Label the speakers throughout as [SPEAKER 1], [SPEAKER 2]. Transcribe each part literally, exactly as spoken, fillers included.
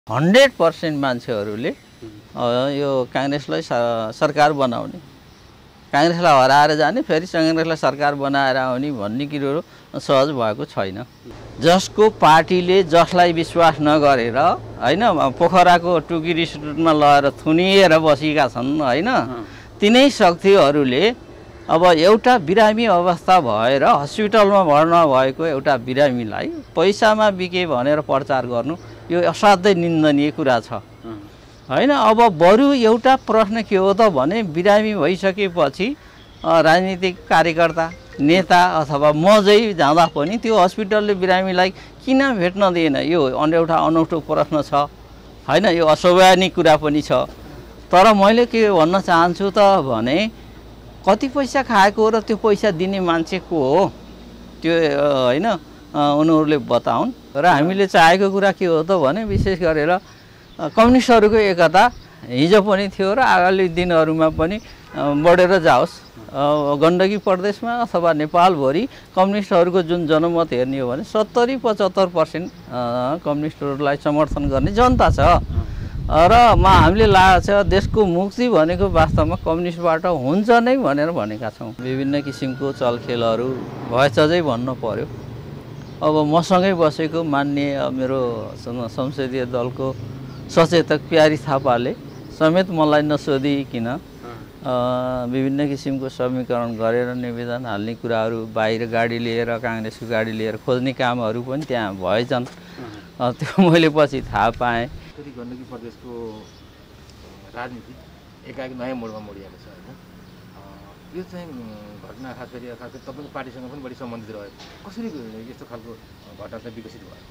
[SPEAKER 1] Hundred percent मान्छेहरूले यो काङ्ग्रेसलाई सरकार बनाउने, काङ्ग्रेसलाई हराएर जाने, फेरि काङ्ग्रेसलाई सरकार बनाएर आउने भन्ने कुरो सहज भएको छैन। जसको पार्टीले जसलाई विश्वास नगरेर हैन पोखराको टुकी रिसोर्टमा लगेर थुनिएर बसेका छन् हैन, तिनै शक्तिहरूले अब एउटा बिरामी अवस्था भएर हस्पिटलमा भर्ना भएको एउटा बिरामीलाई पैसामा बिके भनेर प्रचार गर्नु यो असाध्यै निन्दनीय कुरा छ हैन। अब बरु एउटा प्रश्न के हो त भने बिरामी भइसकेपछि राजनीतिक कार्यकर्ता नेता अथवा म चाहिँ जाँदा पनि त्यो हस्पिटलले बिरामीलाई किन भेट्न दिएन, यो एउटा अनौठो प्रश्न छ हैन, यो अस्वाभाविक कुरा पनि छ। तर मैले के भन्न चाहन्छु त भने कति पैसा खाएको र त्यो पैसा दिने मान्छे को हो त्यो हैन उनीहरूले बताउन्। र हामीले चाहेको कुरा के हो त भने विशेष गरेर कम्युनिस्टहरूको एकता हिजो पनि थियो र आगामी दिनहरूमा पनि बढेर जाओस्। गण्डकी प्रदेशमा अथवा नेपालभरि कम्युनिस्टहरूको जुन जनमत हेर्ने हो भने सत्तरी पचहत्तर पर्सेन्ट कम्युनिस्टहरूलाई समर्थन गर्ने जनता छ र म हामीले लागेको छ देशको मुक्ति भनेको वास्तवमा कम्युनिस्टबाट हुन्छ नै भनेर भनेका छौँ। विभिन्न किसिमको चलखेलहरू भएछ चाहिँ भन्नु पर्यो। अब मसँगै बसेको माननीय मेरो संसदीय दलको सचेतक प्यारी थापाले समेत मलाई नसोधिकन विभिन्न किसिमको समीकरण गरेर निवेदन हाल्ने कुराहरू बाहिर गाडी लिएर काङ्ग्रेसको गाडी लिएर खोज्ने कामहरू पनि त्यहाँ भएछन्। त्यो मैले पछि थाहा पाएँ।
[SPEAKER 2] गण्डकी प्रदेशको राजनीति एकाएक नयाँ मोडमा मोडिएको छ होइन। यो चाहिँ घटना खास गरी खास गरी तपाईँको पार्टीसँग पनि बढी सम्बन्धित रह्यो। कसरी यस्तो खालको घटना चाहिँ विकसित भयो?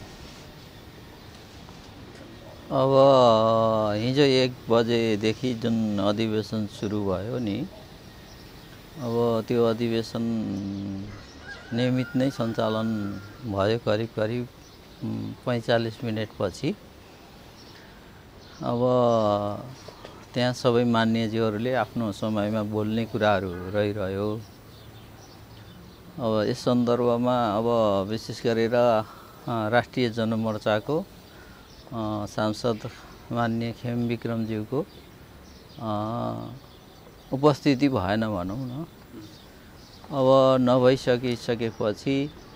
[SPEAKER 1] अब हिजो एक बजेदेखि जुन अधिवेशन सुरु भयो नि, अब त्यो अधिवेशन नियमित नै सञ्चालन भयो करिब करिब पैँचालिस मिनटपछि। अब त्यहाँ सबै मान्यज्यूहरूले आफ्नो समयमा बोल्ने कुराहरू रहिरह्यो। अब यस सन्दर्भमा अब विशेष गरेर राष्ट्रिय जनमोर्चाको सांसद माननीय खेम विक्रमज्यूको उपस्थिति भएन भनौँ न। अब नभइसकिसकेपछि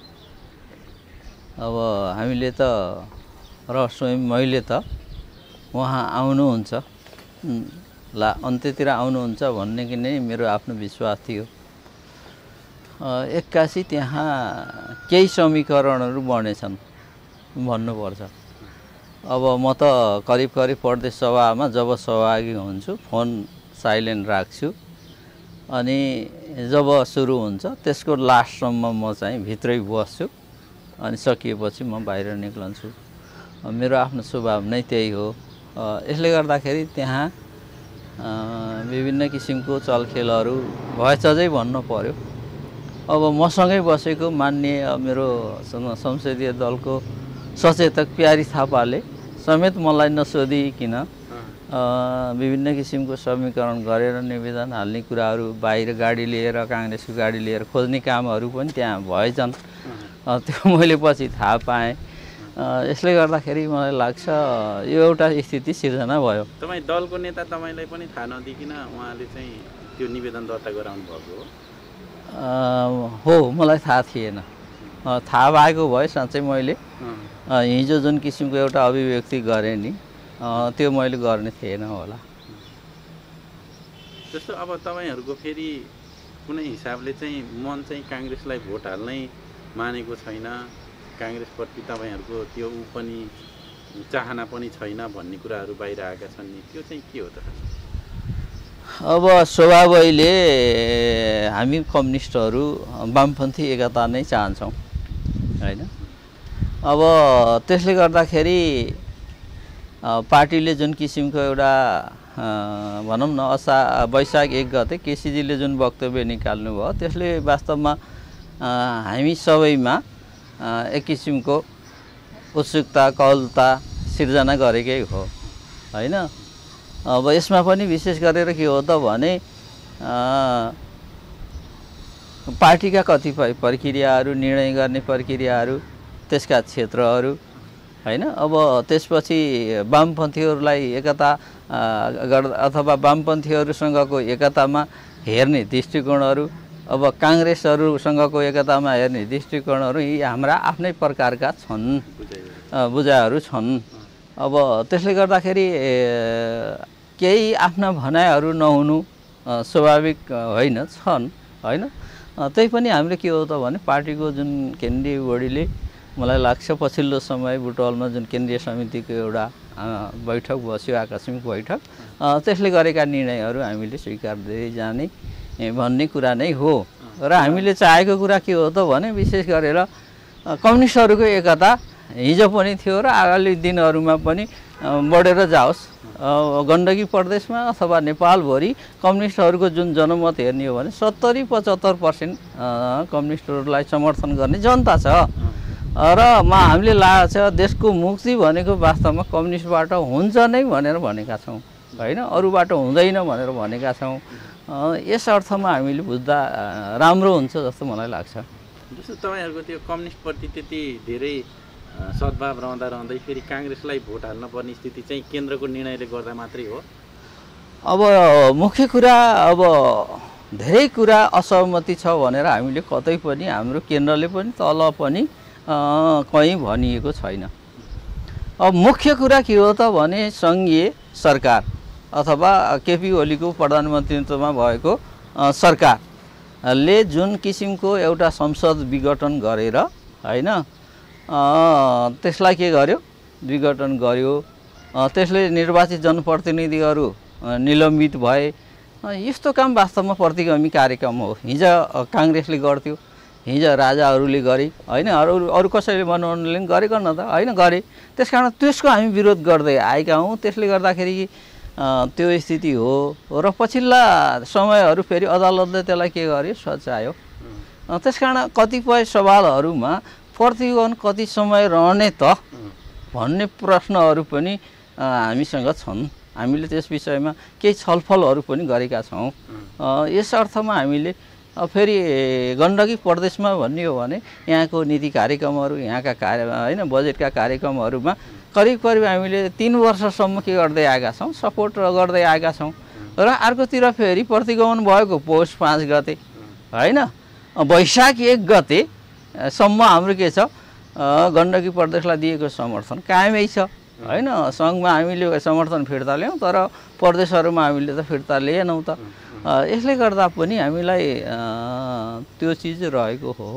[SPEAKER 1] अब हामीले त र स्वयं मैले त उहाँ आउनुहुन्छ ला अन्त्यतिर आउनुहुन्छ भन्ने कि नै मेरो आफ्नो विश्वास थियो। एक्कासी त्यहाँ केही समीकरणहरू बनेछन् भन्नुपर्छ। अब म त करिब करिब प्रदेश सभामा जब सहभागी हुन्छु फोन साइलेन्ट राख्छु अनि जब सुरु हुन्छ त्यसको लास्टसम्म म चाहिँ भित्रै बस्छु अनि सकिएपछि म बाहिर निक्लन्छु। मेरो आफ्नो स्वभाव नै त्यही हो। यसले गर्दाखेरि त्यहाँ विभिन्न किसिमको चलखेलहरू भएछ चाहिँ भन्नु पर्यो। अब मसँगै बसेको माननीय मेरो संसदीय दलको सचेतक प्यारी थापाले समेत मलाई नसोधिकन विभिन्न किसिमको समीकरण गरेर निवेदन हाल्ने कुराहरू बाहिर गाडी लिएर काङ्ग्रेसको गाडी लिएर खोज्ने कामहरू पनि त्यहाँ भएछन्। त्यो मैले पछि थाहा पाएँ। यसले गर्दाखेरि मलाई लाग्छ यो एउटा स्थिति सिर्जना भयो।
[SPEAKER 3] तपाईँ दलको नेता तपाईँलाई पनि थाहा नदिकन उहाँले चाहिँ त्यो निवेदन दर्ता गराउनु भएको
[SPEAKER 1] हो? हो, मलाई थाहा थिएन। थाहा भएको भए साँच्चै मैले हिजो जुन किसिमको एउटा अभिव्यक्ति गरेँ नि त्यो मैले गर्ने थिएन होला।
[SPEAKER 3] जस्तो अब तपाईँहरूको फेरि कुनै हिसाबले चाहिँ मन चाहिँ काङ्ग्रेसलाई भोट हाल्नै मानेको छैन, काङ्ग्रेसप्रति तपाईँहरूको त्यो ऊ पनि चाहना पनि छैन भन्ने कुराहरू बाहिर आएका छन् नि, त्यो चाहिँ के हो त?
[SPEAKER 1] अब स्वभावैले हामी कम्युनिस्टहरू वामपन्थी एकता नै चाहन्छौँ हैन। अब त्यसले गर्दाखेरि पार्टीले जुन किसिमको एउटा भनौँ न असा वैशाख एक गते केसीजीले जुन वक्तव्य निकाल्नु भयो त्यसले वास्तवमा हामी सबैमा एक किसिमको उत्सुकता कौलता सिर्जना गरेकै हो हैन। अब यसमा पनि विशेष गरेर के हो त भने पार्टीका कतिपय प्रक्रियाहरू निर्णय गर्ने प्रक्रियाहरू त्यसका क्षेत्रहरू होइन। अब त्यसपछि वामपन्थीहरूलाई एकता गर्दा अथवा वामपन्थीहरूसँगको एकतामा हेर्ने दृष्टिकोणहरू, अब काङ्ग्रेसहरूसँगको एकतामा हेर्ने दृष्टिकोणहरू यी हाम्रा आफ्नै प्रकारका छन्, बुझाइहरू छन्। अब त्यसले गर्दाखेरि केही आफ्ना भनाइहरू नहुनु स्वाभाविक होइन, छन् होइन। त्यही पनि हामीले के हो त भने पार्टीको जुन केन्द्रीय बडीले मलाई लाग्छ पछिल्लो समय बुटवलमा जुन केन्द्रीय समितिको एउटा बैठक बस्यो, आकस्मिक बैठक, त्यसले गरेका निर्णयहरू हामीले स्वीकार्दै जाने भन्ने कुरा नै हो। र हामीले चाहेको कुरा के हो त भने विशेष गरेर कम्युनिस्टहरूको एकता हिजो पनि थियो र आगामी दिनहरूमा पनि बढेर जाओस्। गण्डकी प्रदेशमा अथवा नेपालभरि कम्युनिस्टहरूको जुन जनमत हेर्ने हो भने सत्तरी पचहत्तर पर्सेन्ट कम्युनिस्टहरूलाई समर्थन गर्ने जनता छ र म हामीले लागेको छ देशको मुक्ति भनेको वास्तवमा कम्युनिस्टबाट हुन्छ नै भनेर भनेका छौँ होइन, अरूबाट हुँदैन भनेर भनेका छौँ। यस अर्थमा हामीले बुझ्दा राम्रो हुन्छ जस्तो मलाई लाग्छ।
[SPEAKER 3] जस्तो तपाईँहरूको त्यो कम्युनिस्टप्रति त्यति धेरै सद्भाव रहँदा रहँदै फेरि काङ्ग्रेसलाई भोट हाल्न पर्ने स्थिति चाहिँ केन्द्रको निर्णयले गर्दा मात्रै हो।
[SPEAKER 1] अब मुख्य कुरा, अब धेरै कुरा असहमति छ भनेर हामीले कतै पनि हाम्रो केन्द्रले पनि तल पनि कहीँ भनिएको छैन। अब मुख्य कुरा के हो त भने सङ्घीय सरकार अथवा केपी ओलीको प्रधानमन्त्रीत्वमा भएको सरकारले जुन किसिमको एउटा संसद विघटन गरेर होइन त्यसलाई के गर्यो, विघटन गर्यो, त्यसले निर्वाचित जनप्रतिनिधिहरू निलम्बित भए। यस्तो काम वास्तवमा प्रतिगामी कार्यक्रम हो। हिजो काङ्ग्रेसले गर्थ्यो, हिजो राजाहरूले गरे होइन, अरू अरू कसैले भन्नुहुने गरेको न त होइन, गरे। त्यस कारण त्यसको हामी विरोध गर्दै आएका हौँ। त्यसले गर्दाखेरि त्यो स्थिति हो र पछिल्ला समयहरू फेरि अदालतले त्यसलाई के गर्यो, सच्यायो। त्यस कारण कतिपय सवालहरूमा प्रतिगमन कति समय रहने त भन्ने प्रश्नहरू पनि हामीसँग छन्। हामीले त्यस विषयमा केही छलफलहरू पनि गरेका छौँ। यस अर्थमा हामीले फेरि गण्डकी प्रदेशमा भन्ने हो भने यहाँको नीति कार्यक्रमहरू, यहाँका कार्य होइन बजेटका कार्यक्रमहरूमा करिब करिब हामीले तिन वर्षसम्म के गर्दै आएका छौँ, सपोर्ट गर्दै आएका छौँ। र अर्कोतिर फेरि प्रतिगमन भएको पौष पाँच गते होइन, वैशाख एक गतेसम्म हाम्रो के छ, गण्डकी प्रदेशलाई दिएको समर्थन कायमै छ होइन। सङ्घमा हामीले समर्थन फिर्ता ल्यायौँ तर प्रदेशहरूमा हामीले त फिर्ता लिएनौँ त। यसले गर्दा पनि हामीलाई त्यो चिज रहेको हो।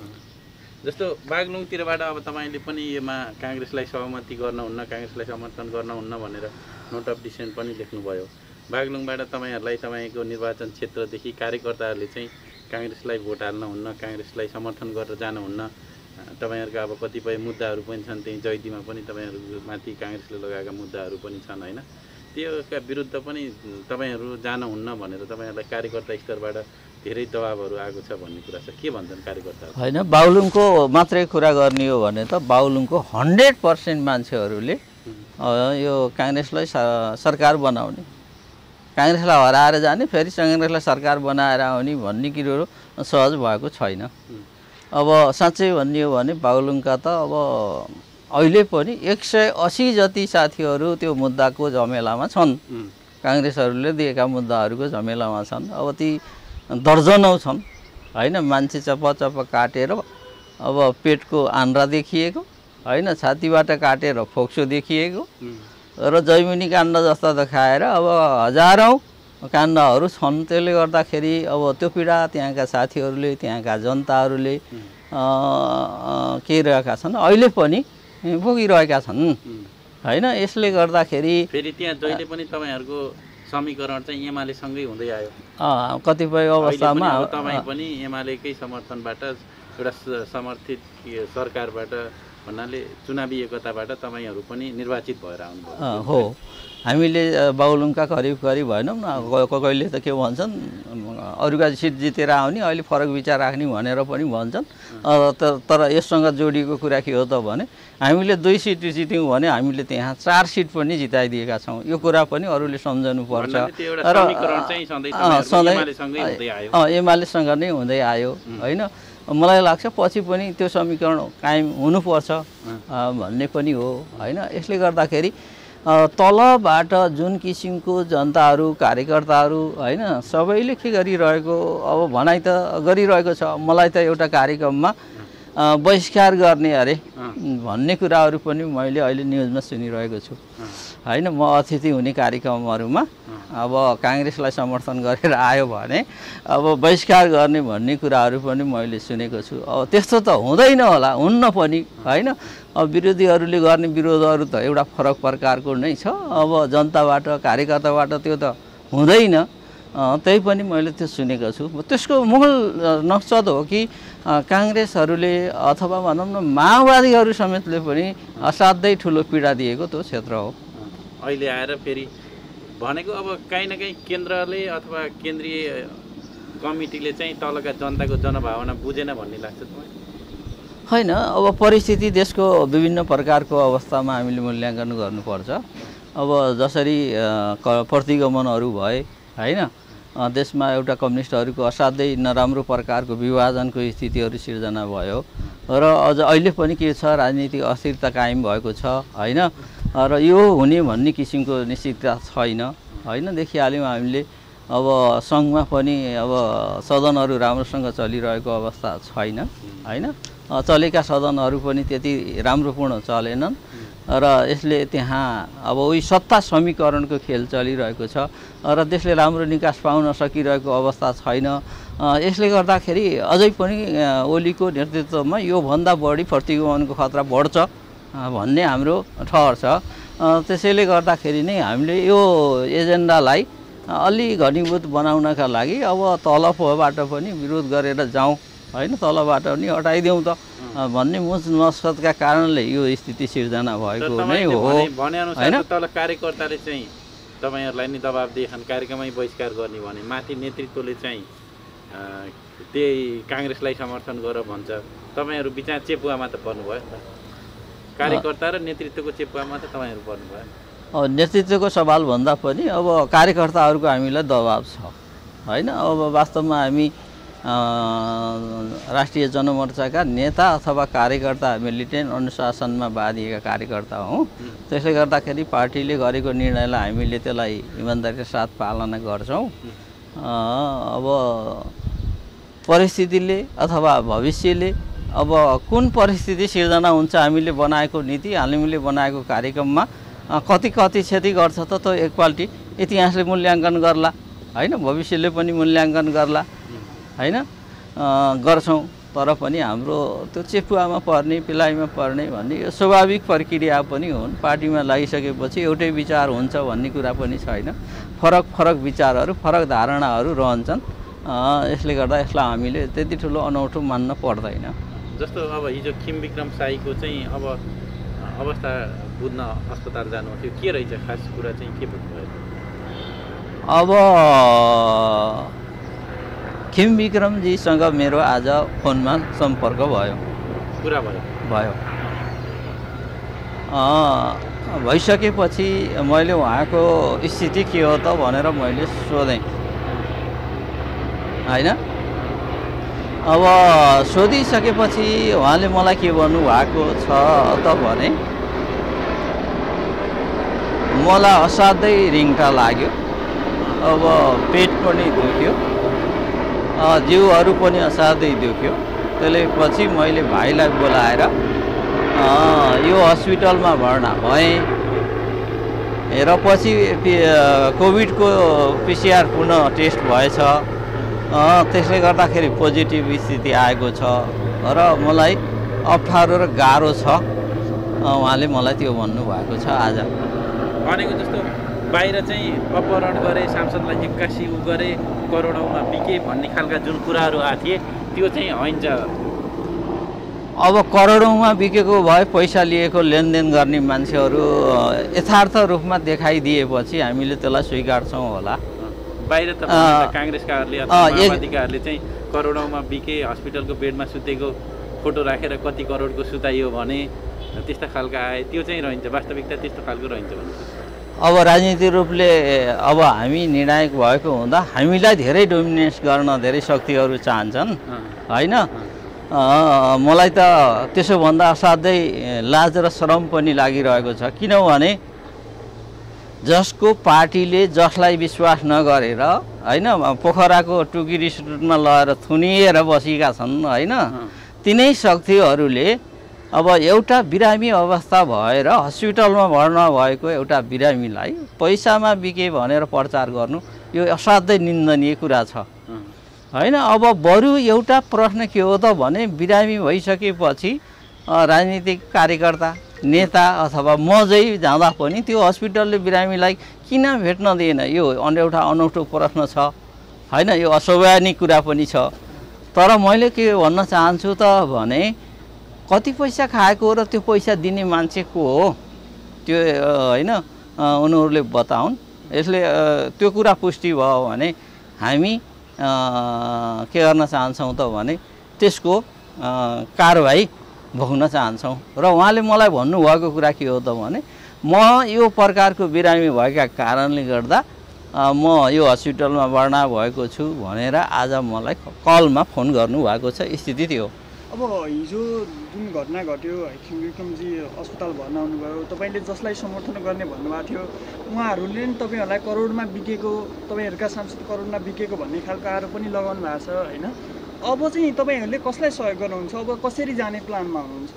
[SPEAKER 3] जस्तो बागलुङतिरबाट अब तपाईँले पनि यसमा काङ्ग्रेसलाई सहमति गर्नुहुन्न, काङ्ग्रेसलाई समर्थन गर्नुहुन्न भनेर नोट अफ डिसेन्ट पनि लेख्नुभयो। बागलुङबाट तपाईँहरूलाई तपाईँको निर्वाचन क्षेत्रदेखि कार्यकर्ताहरूले चाहिँ काङ्ग्रेसलाई भोट हाल्नुहुन्न, काङ्ग्रेसलाई समर्थन गरेर जानुहुन्न, तपाईँहरूका अब कतिपय मुद्दाहरू पनि छन्, त्यही जैदीमा पनि तपाईँहरूमाथि काङ्ग्रेसले लगाएका मुद्दाहरू पनि छन् होइन, त्योका विरुद्ध पनि तपाईँहरू जानुहुन्न भनेर तपाईँहरूलाई कार्यकर्ता स्तरबाट धेरै दबाबहरू आएको छ भन्ने कुरा छ। के भन्छन् कार्यकर्ताहरू?
[SPEAKER 1] होइन, बागलुङको मात्रै कुरा गर्ने हो भने त बागलुङको हन्ड्रेड पर्सेन्ट मान्छेहरूले यो काङ्ग्रेसलाई सरकार बनाउने, काङ्ग्रेसलाई हराएर जाने, फेरि काङ्ग्रेसलाई सरकार बनाएर आउने भन्ने कुरो सहज भएको छैन। अब साँच्चै भन्ने हो भने बागलुङका त अब अहिले पनि एक सय असी जति साथीहरू त्यो मुद्दाको झमेलामा छन्, काङ्ग्रेसहरूले दिएका मुद्दाहरूको झमेलामा छन्। अब ती दर्जनौँ छन् होइन, मान्छे चप चप काटेर अब पेटको आन्द्रा देखिएको होइन, छातीबाट काटेर फोक्सो देखिएको र जैमिनी काण्ड जस्ता देखाएर अब हजारौँ काण्डहरू छन्। त्यसले गर्दाखेरि अब त्यो पीडा त्यहाँका साथीहरूले, त्यहाँका जनताहरूले के रहेका छन्, अहिले पनि भोगिरहेका छन् होइन। यसले गर्दाखेरि
[SPEAKER 3] फेरि त्यहाँ जहिले पनि तपाईँहरूको समीकरण चाहिँ एमालेसँगै हुँदै आयो।
[SPEAKER 1] कतिपय अवस्थामा
[SPEAKER 3] तपाईँ पनि एमालेकै समर्थनबाट एउटा समर्थित सरकारबाट भन्नाले चुनावी एकताबाट तपाईँहरू पनि निर्वाचित भएर आउनुभयो
[SPEAKER 1] हो। हामीले बागलुङका करिब करिब भएनौँ न, कहिले त के भन्छन् अरूका सिट जितेर आउने, अहिले फरक विचार राख्ने भनेर पनि भन्छन्। तर यससँग जोडिएको कुरा के हो त भने हामीले दुई सिट जित्यौँ भने हामीले त्यहाँ चार सिट पनि जिताइदिएका छौँ। यो कुरा पनि अरूले सम्झनुपर्छ। र सधैँ एमालेसँग नै हुँदै आयो होइन। मलाई लाग्छ पछि पनि त्यो समीकरण कायम हुनुपर्छ भन्ने पनि हो होइन। यसले गर्दाखेरि तलबाट जुन किसिमको जनताहरू कार्यकर्ताहरू होइन सबैले के गरिरहेको अब भनाइ त गरिरहेको छ। मलाई त एउटा कार्यक्रममा बहिष्कार गर्ने अरे भन्ने कुराहरू पनि मैले अहिले न्युजमा सुनिरहेको छु होइन। म अतिथि हुने कार्यक्रमहरूमा अब काङ्ग्रेसलाई समर्थन गरेर आयो भने अब बहिष्कार गर्ने भन्ने कुराहरू पनि मैले सुनेको छु। अब त्यस्तो त हुँदैन होला, हुन्न पनि होइन। अब विरोधीहरूले गर्ने विरोधहरू त एउटा फरक प्रकारको नै छ। अब जनताबाट कार्यकर्ताबाट त्यो त हुँदैन, त्यही पनि मैले त्यो सुनेको छु। त्यसको मूल मकसद हो कि काङ्ग्रेसहरूले अथवा भनौँ न माओवादीहरू समेतले पनि असाध्यै ठुलो पीडा दिएको त्यो क्षेत्र हो।
[SPEAKER 3] अहिले आएर फेरि भनेको अब काहीँ न काहीँ केन्द्रले अथवा केन्द्रीय कमिटीले चाहिँ तलका जनताको जनभावना बुझेन भन्ने लाग्छ तपाईँ?
[SPEAKER 1] होइन, अब परिस्थिति देशको विभिन्न प्रकारको अवस्थामा हामीले मूल्याङ्कन गर्नुपर्छ। अब जसरी प्रतिगमनहरू भए होइन, देशमा एउटा कम्युनिस्टहरूको असाध्यै नराम्रो प्रकारको विभाजनको स्थितिहरू सिर्जना भयो र अझ अहिले पनि के छ राजनीतिक अस्थिरता कायम भएको छ होइन। र यो हुने भन्ने किसिमको निश्चितता छैन होइन। देखिहाल्यौँ हामीले अब सङ्घमा पनि अब सदनहरू राम्रोसँग चलिरहेको अवस्था छैन होइन। चलेका सदनहरू पनि त्यति राम्रोपूर्ण चलेनन् र यसले त्यहाँ अब उही सत्ता समीकरणको खेल चलिरहेको छ र देशले राम्रो निकास पाउन सकिरहेको अवस्था छैन। यसले गर्दाखेरि अझै पनि ओलीको नेतृत्वमा योभन्दा बढी प्रतिगमनको खतरा बढ्छ भन्ने हाम्रो ठहर छ। त्यसैले गर्दाखेरि नै हामीले यो एजेन्डालाई अलि घनीभूत बनाउनका लागि अब तलबाट पनि विरोध गरेर जाउँ होइन, तलबाट पनि हटाइदिउँ त भन्ने मुज मकसदका कारणले यो स्थिति सिर्जना भएको नै हो
[SPEAKER 3] होइन। तल कार्यकर्ताले चाहिँ तपाईँहरूलाई नि दबाब दिएछन् कार्यक्रममै बहिष्कार गर्ने भने माथि नेतृत्वले चाहिँ त्यही काङ्ग्रेसलाई समर्थन गर भन्छ। तपाईँहरू बिचमा चेपुवामा त पर्नुभयो नि त, कार्यकर्ता र नेतृत्वको चेपुवामा त तपाईँहरू पर्नुभयो।
[SPEAKER 1] अब नेतृत्वको सवाल भन्दा पनि अब कार्यकर्ताहरूको हामीलाई दबाब छ होइन। अब वास्तवमा हामी राष्ट्रिय जनमोर्चाका नेता अथवा कार्यकर्ता मिलिटेन्ट अनुशासनमा बाँधिएका कार्यकर्ता हौँ। त्यसले गर्दाखेरि पार्टीले गरेको निर्णयलाई हामीले त्यसलाई इमान्दारीका साथ पालना गर्छौँ। अब परिस्थितिले अथवा भविष्यले अब कुन परिस्थिति सिर्जना हुन्छ हामीले बनाएको नीति हामीले बनाएको कार्यक्रममा कति कति क्षति गर्छ त त्यो एकपल्ट इतिहासले मूल्याङ्कन गर्ला होइन, भविष्यले पनि मूल्याङ्कन गर्ला होइन। गर्छौँ तर पनि हाम्रो त्यो चेपुवामा पर्ने पिलाइमा पर्ने भन्ने यो स्वाभाविक प्रक्रिया पनि हुन्। पार्टीमा लागिसकेपछि एउटै विचार हुन्छ भन्ने कुरा पनि छैन। फरक फरक विचारहरू फरक धारणाहरू रहन्छन्। यसले गर्दा यसलाई हामीले त्यति ठुलो अनौठो मान्न पर्दैन।
[SPEAKER 3] जस्तो अब हिजो खिम विक्रम शाहीको चाहिँ अब अवस्था बुझ्न अस्पताल जानु थियो, के रहेछ खास कुरा चाहिँ के बुझ्नुभयो?
[SPEAKER 1] अब खिम विक्रमजीसँग मेरो आज फोनमा सम्पर्क भयो,
[SPEAKER 3] कुरा भयो
[SPEAKER 1] भयो भइसकेपछि मैले उहाँको स्थिति के हो त भनेर मैले सोधेँ होइन। अब सोधिसकेपछि उहाँले मलाई के भन्नुभएको छ त भने मलाई असाध्यै रिङ्टा लाग्यो, अब पेट पनि दुख्यो, जिउहरू पनि असाध्यै दुख्यो। त्यसले पछि मैले भाइलाई बोलाएर यो हस्पिटलमा भर्ना भएँ र पछि कोभिडको पिसिआर पुनः टेस्ट भएछ। त्यसले गर्दाखेरि पोजिटिभ स्थिति आएको छ र मलाई अप्ठ्यारो र गाह्रो छ। उहाँले मलाई त्यो भन्नुभएको छ आज।
[SPEAKER 3] भनेको जस्तो बाहिर चाहिँ अपहरण गरे, सांसदलाई एक्कासी उ गरे, करोडौँमा बिके भन्ने खालका जुन कुराहरू आएको थिए त्यो चाहिँ होइन।
[SPEAKER 1] अब करोडौँमा बिकेको भए पैसा लिएको लेनदेन गर्ने मान्छेहरू यथार्थ रूपमा देखाइदिएपछि हामीले त्यसलाई स्वीकार्छौँ होला।
[SPEAKER 3] बाहिर त काङ्ग्रेसकाहरूले अथवा माओवादीकाहरूले चाहिँ करोडौँमा बिके, हस्पिटलको बेडमा सुतेको फोटो राखेर कति करोडको सुताइयो भने त्यस्ता खालका आए, त्यो चाहिँ रहन्छ। वास्तविकता त्यस्तो खालको रहन्छ भने
[SPEAKER 1] अब राजनीतिक रूपले अब हामी निर्णायक भएको हुँदा हामीलाई धेरै डोमिनेन्स गर्न धेरै शक्तिहरू चाहन्छन् होइन। मलाई त त्यसो भन्दा असाध्यै लाज र शरम पनि लागिरहेको छ। किनभने जसको पार्टीले जसलाई विश्वास नगरेर होइन पोखराको टुकी रिसोर्टमा लगेर थुनिएर बसेका छन् होइन, तिनै शक्तिहरूले अब एउटा बिरामी अवस्था भएर हस्पिटलमा भर्ना भएको एउटा बिरामीलाई पैसामा बिके भनेर प्रचार गर्नु यो असाध्यै निन्दनीय कुरा छ होइन। अब बरु एउटा प्रश्न के हो त भने बिरामी भइसकेपछि राजनीतिक कार्यकर्ता नेता अथवा म चाहिँ जाँदा पनि त्यो हस्पिटलले बिरामीलाई किन भेट्न दिएन, यो एउटा अनौठो प्रश्न छ होइन, यो अस्वाभाविक कुरा पनि छ। तर मैले के भन्न चाहन्छु त भने कति पैसा खाएको र त्यो पैसा दिने मान्छे को हो त्यो होइन उनीहरूले बताउन्। यसले त्यो कुरा पुष्टि भयो भने हामी के गर्न चाहन्छौँ त भने त्यसको कारबाही भोग्न चाहन्छौँ। र उहाँले मलाई भन्नुभएको कुरा के हो त भने म यो प्रकारको बिरामी भएका कारणले गर्दा म यो हस्पिटलमा भर्ना भएको छु भनेर आज मलाई कलमा फोन गर्नुभएको छ, स्थिति त्यो।
[SPEAKER 4] अब हिजो जुन घटना घट्यो विक्रमजी अस्पताल भर्ना आउनुभयो, तपाईँले जसलाई समर्थन गर्ने भन्नुभएको थियो उहाँहरूले नि तपाईँहरूलाई करोडमा बिकेको, तपाईँहरूका सांसद करोडमा बिकेको भन्ने खालको आरोप पनि लगाउनु भएको छ होइन। अब चाहिँ तपाईँहरूले कसलाई सहयोग गर्नुहुन्छ, अब कसरी जाने प्लानमा हुनुहुन्छ?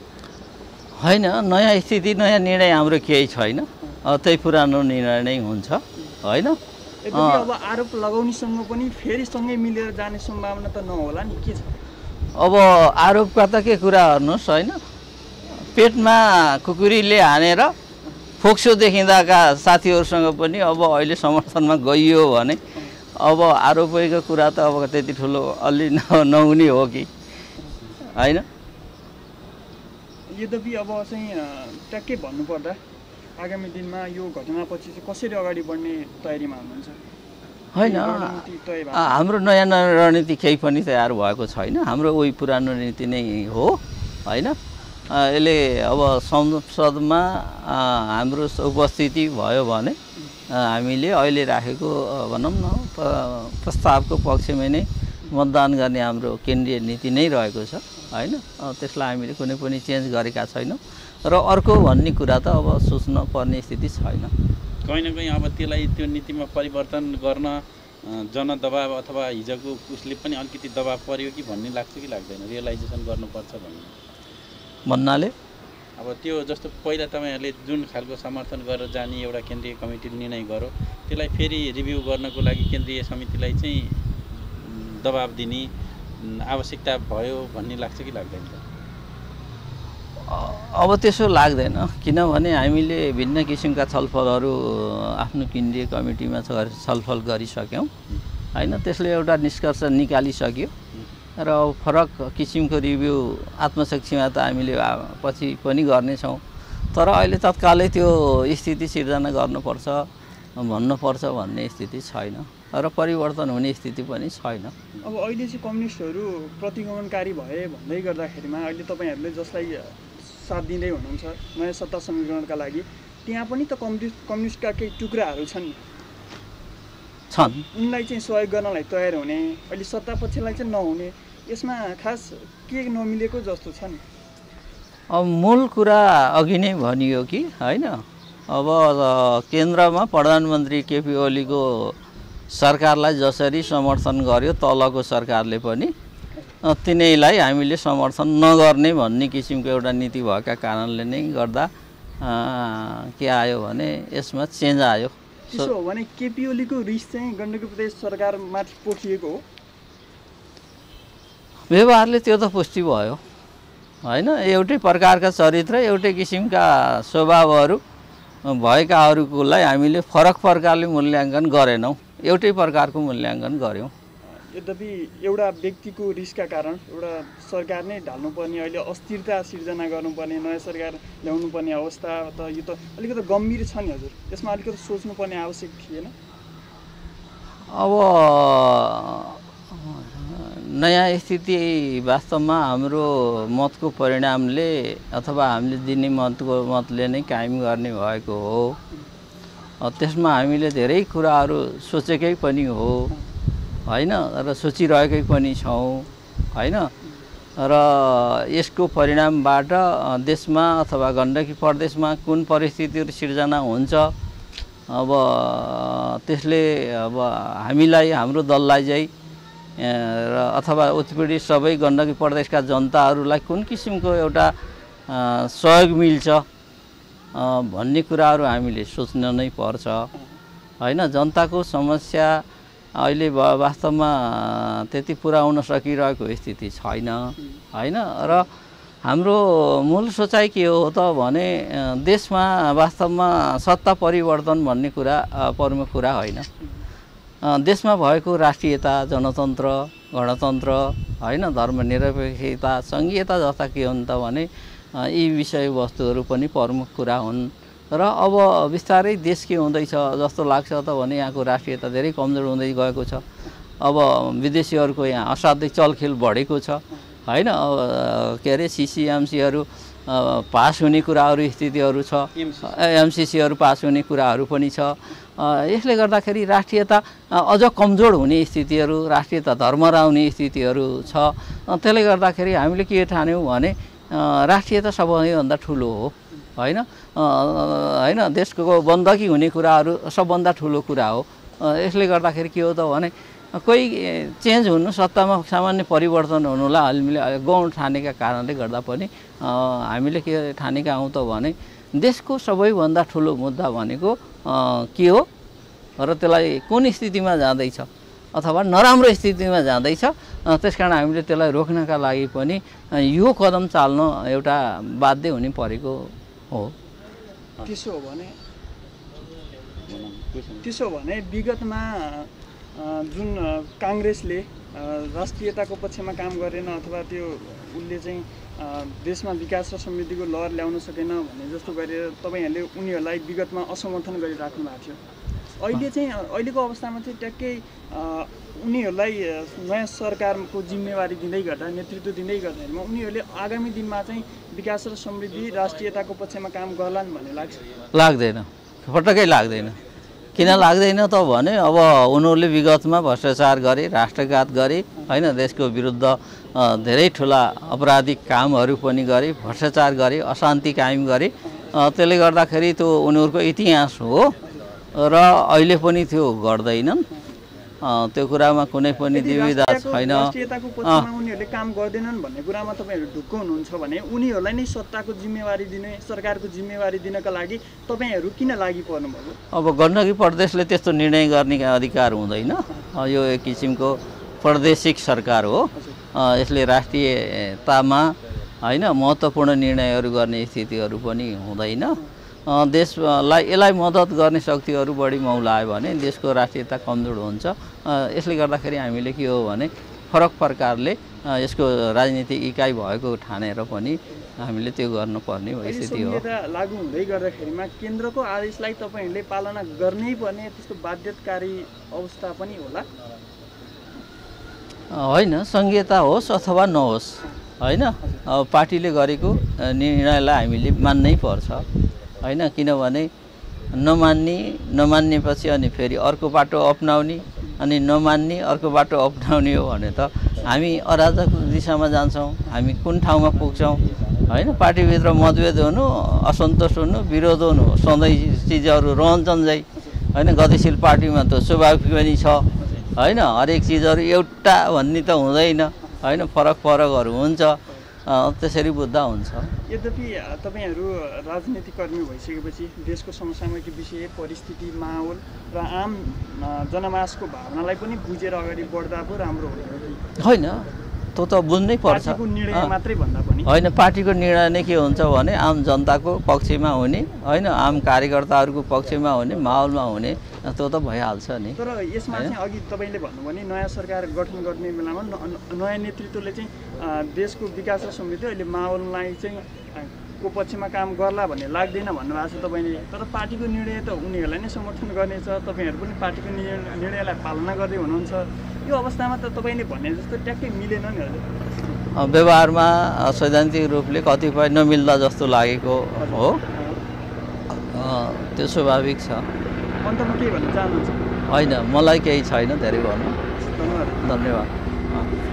[SPEAKER 1] होइन, नयाँ स्थिति नयाँ निर्णय हाम्रो केही छैन, त्यही पुरानो निर्णय नै हुन्छ होइन।
[SPEAKER 4] अब आरोप लगाउनेसँग पनि फेरि सँगै मिलेर जाने सम्भावना त नहोला नि, के छ?
[SPEAKER 1] अब आरोपका त के कुरा गर्नुहोस् होइन, पेटमा कुकुरीले हानेर फोक्सो देखिँदाका साथीहरूसँग पनि अब अहिले समर्थनमा गइयो भने अब आरोपीको कुरा त अब त्यति ठुलो अलि नहुने हो कि होइन।
[SPEAKER 4] यद्यपि अब चाहिँ ट्याक्कै भन्नुपर्दा आगामी दिनमा यो घटनापछि चाहिँ कसरी अगाडि बढ्ने तयारीमा हुनुहुन्छ?
[SPEAKER 1] होइन, हाम्रो नयाँ नयाँ रणनीति केही पनि तयार भएको छैन, हाम्रो उही पुरानो नीति नै हो होइन। यसले अब संसदमा हाम्रो उपस्थिति भयो भने हामीले अहिले राखेको भनौँ न प्रस्तावको पक्षमा नै मतदान गर्ने हाम्रो केन्द्रीय नीति नै रहेको छ होइन। त्यसलाई हामीले कुनै पनि चेन्ज गरेका छैनौँ र अर्को भन्ने कुरा त अब सोच्न पर्ने स्थिति छैन।
[SPEAKER 3] कहीँ न कहीँ अब त्यसलाई त्यो नीतिमा परिवर्तन गर्न जनदबाव अथवा हिजोको उसले पनि अलिकति दबाव पर्यो कि भन्ने लाग्छ कि लाग्दैन, रियलाइजेसन गर्नुपर्छ भन्ने
[SPEAKER 1] भन्नाले?
[SPEAKER 3] अब त्यो जस्तो पहिला तपाईँहरूले जुन खालको समर्थन गरेर जाने एउटा केन्द्रीय कमिटीले निर्णय गर्यो त्यसलाई फेरि रिभ्यू गर्नको लागि केन्द्रीय समितिलाई चाहिँ दबाब दिने आवश्यकता भयो भन्ने लाग्छ कि लाग्दैन?
[SPEAKER 1] अब त्यसो लाग्दैन, किनभने हामीले भिन्न किसिमका छलफलहरू आफ्नो केन्द्रीय कमिटीमा छलफल गरिसक्यौँ होइन। त्यसले एउटा निष्कर्ष निकालिसक्यो र फरक किसिमको रिभ्यू आत्मसाक्षीमा त हामीले पछि पनि गर्नेछौँ। तर अहिले तत्कालै त्यो स्थिति सिर्जना गर्नुपर्छ भन्नुपर्छ भन्ने स्थिति छैन र परिवर्तन हुने स्थिति पनि छैन।
[SPEAKER 4] अब अहिले चाहिँ कम्युनिस्टहरू प्रतिगमनकारी भए भन्दै गर्दाखेरिमा अहिले तपाईँहरूले जसलाई साथ दिँदै हुनुहुन्छ नयाँ सत्ता समीकरणका लागि, त्यहाँ पनि त कम्युनिस्ट कम्युनिस्टका केही टुक्राहरू छन्
[SPEAKER 1] छन्
[SPEAKER 4] उनलाई चाहिँ सहयोग गर्नलाई तयार हुने, अहिले सत्ता पक्षलाई चाहिँ नहुने, यसमा खास के नमिलेको जस्तो छ नि?
[SPEAKER 1] अब मूल कुरा अघि नै भनियो कि होइन, अब केन्द्रमा प्रधानमन्त्री केपी ओलीको सरकारलाई जसरी समर्थन गर्यो तलको सरकारले पनि तिनैलाई हामीले समर्थन नगर्ने भन्ने किसिमको एउटा नीति भएका कारणले नै गर्दा के आयो भने यसमा चेन्ज आयो।
[SPEAKER 4] त्यसो हो भने केपी ओलीको रिस चाहिँ गण्डकी प्रदेश सरकारमाथि पोखिएको हो?
[SPEAKER 1] व्यवहारले त्यो त पुष्टि भयो होइन। एउटै प्रकारका चरित्र एउटै किसिमका स्वभावहरू भएकाहरूलाई हामीले फरक प्रकारले मूल्याङ्कन गरेनौँ, एउटै प्रकारको मूल्याङ्कन गऱ्यौँ।
[SPEAKER 4] यद्यपि एउटा व्यक्तिको रिसका कारण एउटा सरकार नै ढाल्नुपर्ने, अहिले अस्थिरता सिर्जना गर्नुपर्ने, नयाँ सरकार ल्याउनुपर्ने अवस्था त यो त अलिकति गम्भीर छ नि हजुर, यसमा अलिकति सोच्नुपर्ने आवश्यक थिएन?
[SPEAKER 1] अब नयाँ स्थिति वास्तवमा हाम्रो मतको परिणामले अथवा हामीले दिने मतको मतले नै कायम गर्ने भएको हो। त्यसमा हामीले धेरै कुराहरू सोचेकै पनि हो होइन र सोचिरहेकै पनि छौँ होइन। र यसको परिणामबाट देशमा अथवा गण्डकी प्रदेशमा कुन परिस्थितिहरू सिर्जना हुन्छ, अब त्यसले अब हामीलाई हाम्रो दललाई चाहिँ र अथवा उत्पीडित सबै गण्डकी प्रदेशका जनताहरूलाई कुन किसिमको एउटा सहयोग मिल्छ भन्ने कुराहरू हामीले सोच्न नै पर्छ हैन। जनताको समस्या अहिले वास्तवमा त्यति पुरा हुन सकिरहेको स्थिति छैन हैन। र हाम्रो मूल सोचाइ के हो त भने देशमा वास्तवमा सत्ता परिवर्तन भन्ने कुरा प्रमुख कुरा होइन। देशमा भएको राष्ट्रियता, जनतन्त्र, गणतन्त्र हैन, धर्मनिरपेक्षता, सङ्घीयता जस्ता के हुन् त भने यी विषयवस्तुहरू पनि प्रमुख कुरा हुन्। र अब बिस्तारै देश के हुँदैछ जस्तो लाग्छ त भने यहाँको राष्ट्रियता धेरै कमजोर हुँदै गएको छ। अब विदेशीहरूको यहाँ असाध्यै चलखेल बढेको छ हैन। के अरे सिसिएमसीहरू पास हुने कुराहरू स्थितिहरू छ, एमसिसीहरू पास हुने कुराहरू पनि छ। यसले गर्दाखेरि राष्ट्रियता अझ कमजोर हुने स्थितिहरू, राष्ट्रियता धर्मराउने स्थितिहरू छ। त्यसले गर्दाखेरि हामीले के ठान्यौँ भने राष्ट्रियता सबैभन्दा ठुलो हो हैन हैन। देशको बन्दकी हुने कुराहरू सबभन्दा ठुलो कुरा हो। यसले गर्दाखेरि के हो त भने कोही चेन्ज हुनु, सत्तामा सामान्य परिवर्तन हुनुलाई हामीले गौण ठानेका कारणले गर्दा पनि हामीले के ठानेका हौँ त भने देशको सबैभन्दा ठुलो मुद्दा भनेको के हो र त्यसलाई कुन स्थितिमा जाँदैछ अथवा नराम्रो स्थितिमा जाँदैछ। त्यसकारण हामीले त्यसलाई रोक्नका लागि पनि यो कदम चाल्न एउटा बाध्य हुने परेको हो।
[SPEAKER 4] त्यसो हो भने त्यसो भने विगतमा जुन काङ्ग्रेसले राष्ट्रियताको पक्षमा काम गरेन अथवा त्यो उसले चाहिँ देशमा विकास र समृद्धिको लहर ल्याउन सकेन भन्ने जस्तो गरेर तपाईँहरूले उनीहरूलाई विगतमा असमर्थन गरिराख्नु भएको थियो। अहिले चाहिँ अहिलेको अवस्थामा चाहिँ ट्याक्कै उनीहरूलाई नयाँ सरकारको जिम्मेवारी दिँदै गर्दा, नेतृत्व दिँदै गर्दाखेरिमा उनीहरूले आगामी दिनमा चाहिँ विकास र समृद्धि, राष्ट्रियताको पक्षमा काम गर्लान् भन्ने लाग्छ?
[SPEAKER 1] लाग्दैन, पटक्कै लाग्दैन। किन लाग्दैन त भने अब उनीहरूले विगतमा भ्रष्टाचार गरे, राष्ट्रघात गरे हैन, देशको विरुद्ध धेरै ठुला अपराधिक कामहरू पनि गरे, भ्रष्टाचार गरे, अशान्ति कायम गरे। त्यसले गर्दाखेरि त्यो उनीहरूको इतिहास हो र अहिले पनि त्यो गर्दैनन्। त्यो कुरामा कुनै पनि दुविधा छैन।
[SPEAKER 4] राष्ट्रियताको पक्षमा उनीहरूले काम गर्दैनन् भन्ने कुरामा तपाईँहरू ढुक्क हुनुहुन्छ भने उनीहरूलाई नै सत्ताको जिम्मेवारी दिने, सरकारको जिम्मेवारी दिनका लागि तपाईँहरू किन लागि पर्नुभयो?
[SPEAKER 1] अब गण्डकी प्रदेशले त्यस्तो निर्णय गर्ने अधिकार हुँदैन। यो एक किसिमको प्रादेशिक सरकार हो। यसले राष्ट्रियतामा हैन महत्त्वपूर्ण निर्णयहरू गर्ने स्थितिहरू पनि हुँदैन। देशलाई यसलाई मद्दत गर्ने शक्तिहरू बढी मौलायो भने देशको राष्ट्रियता कमजोर हुन्छ। यसले गर्दाखेरि हामीले के हो भने फरक प्रकारले यसको राजनीतिक इकाइ भएको ठानेर पनि हामीले त्यो गर्नुपर्ने स्थिति हो।
[SPEAKER 4] लागू हुँदै गर्दाखेरिमा केन्द्रको आदेशलाई तपाईँहरूले पालना गर्नै पर्ने त्यस्तो बाध्यताकारी अवस्था पनि होला?
[SPEAKER 1] होइन, सङ्घीयता होस् अथवा नहोस् होइन, पार्टीले गरेको निर्णयलाई हामीले मान्नै पर्छ होइन। किनभने नमान्ने नमान्नेपछि अनि फेरि अर्को बाटो अप्नाउने अनि नमान्ने अर्को बाटो अप्नाउने हो भने त हामी अराजक दिशामा जान्छौँ। हामी कुन ठाउँमा पुग्छौँ होइन। पार्टीभित्र मतभेद हुनु, असन्तोष हुनु, विरोध हुनु सधैँ चिजहरू रहन्छन् झै होइन। गतिशील पार्टीमा त स्वाभाविक पनि छ होइन। हरेक चिजहरू एउटा भन्ने त हुँदैन होइन, फरक फरकहरू हुन्छ। त्यसरी बुझ्दा हुन्छ।
[SPEAKER 4] यद्यपि तपाईँहरू राजनीतिक कर्मी भइसकेपछि देशको समसामयिक विषय, परिस्थिति, माहौल र आम जनमानसको भावनालाई पनि बुझेर अगाडि बढ्दा पो राम्रो हो
[SPEAKER 1] होइन? त्यो त बुझ्नै पर्छ।
[SPEAKER 4] पार्टीको निर्णय मात्रै भन्दा पनि
[SPEAKER 1] होइन, पार्टीको निर्णय नै के हुन्छ भने आम जनताको पक्षमा हुने होइन, आम कार्यकर्ताहरूको पक्षमा हुने, माहौलमा हुने, त्यो त भइहाल्छ नि।
[SPEAKER 4] तर यसमा चाहिँ अघि तपाईँले भन्नुभयो भने नयाँ सरकार गठन गर्ने बेलामा नयाँ नेतृत्वले चाहिँ देशको विकास र समृद्धि अहिले माहौललाई चाहिँ को पक्षमा काम गर्ला भन्ने लाग्दैन भन्नुभएको छ तपाईँले। तर पार्टीको निर्णय त उनीहरूलाई नै समर्थन गर्नेछ, तपाईँहरू पनि पार्टीको निर्णयलाई पालना गर्दै हुनुहुन्छ। यो अवस्थामा त तपाईँले भने जस्तो ट्याक्कै मिलेन नि हजुर।
[SPEAKER 1] व्यवहारमा सैद्धान्तिक रूपले कतिपय नमिल्दा जस्तो लागेको हो, त्यो स्वाभाविक छ।
[SPEAKER 4] अन्तमा के भन्न चाहनुहुन्छ?
[SPEAKER 1] होइन, मलाई केही छैन धेरै भन्नु।
[SPEAKER 4] धन्यवाद।
[SPEAKER 1] धन्यवाद।